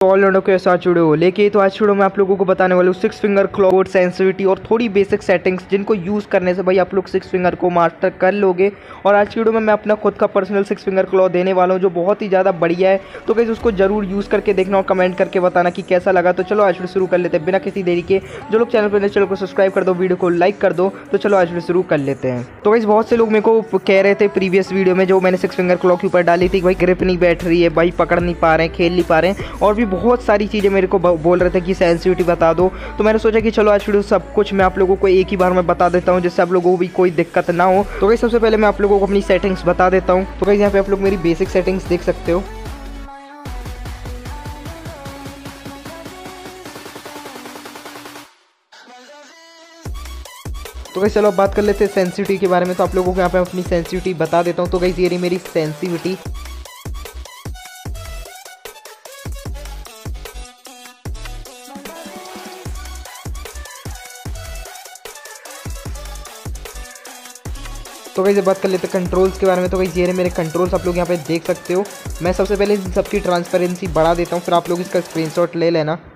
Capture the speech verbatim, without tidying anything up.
All लोगों के साथ जुड़े हो। लेके तो आज वीडियो में आप लोगों को बताने वाले हूँ सिक्स फिंगर क्लॉ सेंसिटिविटी और थोड़ी बेसिक सेटिंग्स जिनको यूज़ करने से भाई आप लोग सिक्स फिंगर को मास्टर कर लोगे। और आज की वीडियो में मैं अपना खुद का पर्सनल सिक्स फिंगर क्लॉ देने वाला हूँ जो बहुत ही ज़्यादा बढ़िया है। तो गाइस उसको जरूर यूज़ करके देखना और कमेंट करके बताना कि कैसा लगा। तो चलो आज वीडियो शुरू कर लेते हैं बिना किसी देरी के। जो लोग चैनल पर चैनल को सब्सक्राइब कर दो, वीडियो को लाइक कर दो। तो चलो आज वीडियो शुरू कर लेते हैं। तो गाइस बहुत से लोग मेरे को कह रहे थे प्रीवियस वीडियो में जो मैंने सिक्स फिंगर क्लॉ के ऊपर डाली थी, भाई ग्रिप नहीं बैठ रही है, भाई पकड़ नहीं पा रहे हैं, खेल नहीं पा रहे हैं, और भी बहुत सारी चीज़ें मेरे को बोल रहे थे कि सेंसिटिविटी बता दो। तो मैंने सोचा कि चलो आज वीडियो सब कुछ मैं आप लोगों को एक ही बार में बता देता हूँ जिससे आप लोगों को भी कोई दिक्कत ना हो। तो गाइस सबसे पहले मैं आप लोगों को अपनी सेटिंग्स बता देता हूँ। तो गाइस यहाँ पे आप लोग मेरी बेसिक सेटिंग्स देख सकते हो। तो गाइस चलो अब बात कर लेते हैं सेंसिटिविटी के बारे में। तो आप लोगों को यहाँ पे अपनी सेंसिटिविटी बता देता हूँ। तो गाइस ये रही मेरी सेंसिटिविटी। तो गाइस बात कर लेते हैं कंट्रोल्स के बारे में। तो गाइस ये रहे मेरे कंट्रोल्स, आप लोग यहाँ पे देख सकते हो। मैं सबसे पहले इन सबकी ट्रांसपेरेंसी बढ़ा देता हूँ, फिर आप लोग इसका स्क्रीनशॉट ले लेना।